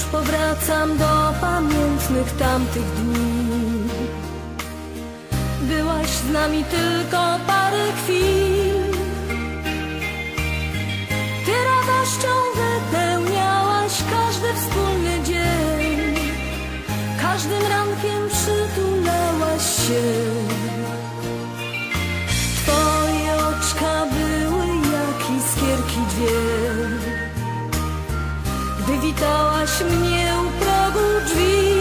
powracam do pamiętnych tamtych dni. Byłaś z nami tylko parę chwil. Ty radością wypełniałaś każdy wspólny dzień. Każdym rankiem przytulałaś się. Twoje oczka były jak iskierki dwie. Gdy witałaś mnie u progu drzwi,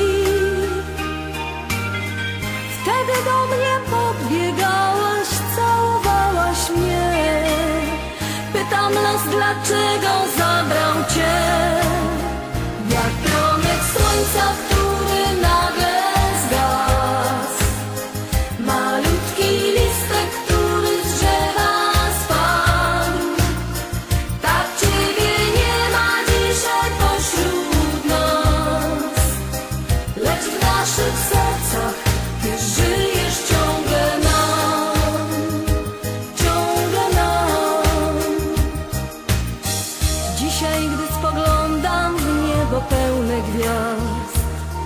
wtedy do mnie podbiegałaś, całowałaś mnie. Pytam los, dlaczego zabrał cię? Jak promyk słońca, który nagle zgasł. Malutki listek, który z drzewa spadł. Tak ciebie nie ma dzisiaj pośród nas, lecz w naszych sercach ty żyjesz ciągle nam, ciągle nam. Dzisiaj, gdy spoglądam w niebo pełne gwiazd,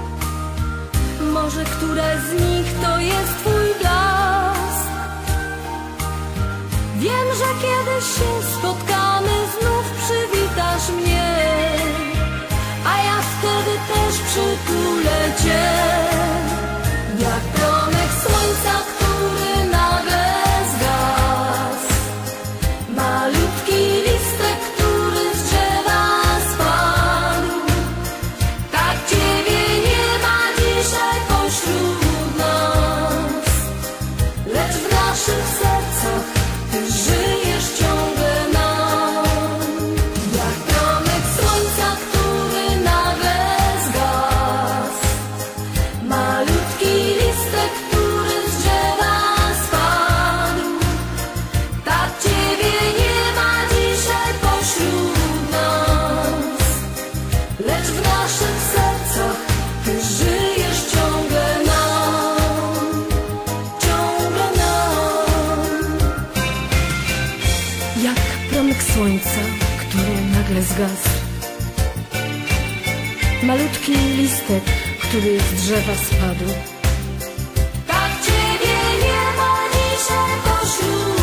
może któraś z nich to jest twój blask. Wiem, że kiedyś się spotkamy, znów przywitasz mnie, a ja wtedy też przytulę cię. Jak promyk słońca, który nagle zgasł. Malutki listek, który z drzewa spadł. Tak ciebie nie ma dzisiaj pośród nas, lecz w naszych sercach ty żyjesz ciągle nam. Jak promyk słońca, który nagle zgasł. Malutki listek, który z drzewa spadł. Tak ciebie nie ma dzisiaj pośród nas, lecz w naszych sercach ty żyjesz ciągle nam, ciągle nam. Jak promyk słońca, który nagle zgasł. Malutki listek, który z drzewa spadł. Tak ciebie nie ma dzisiaj pośród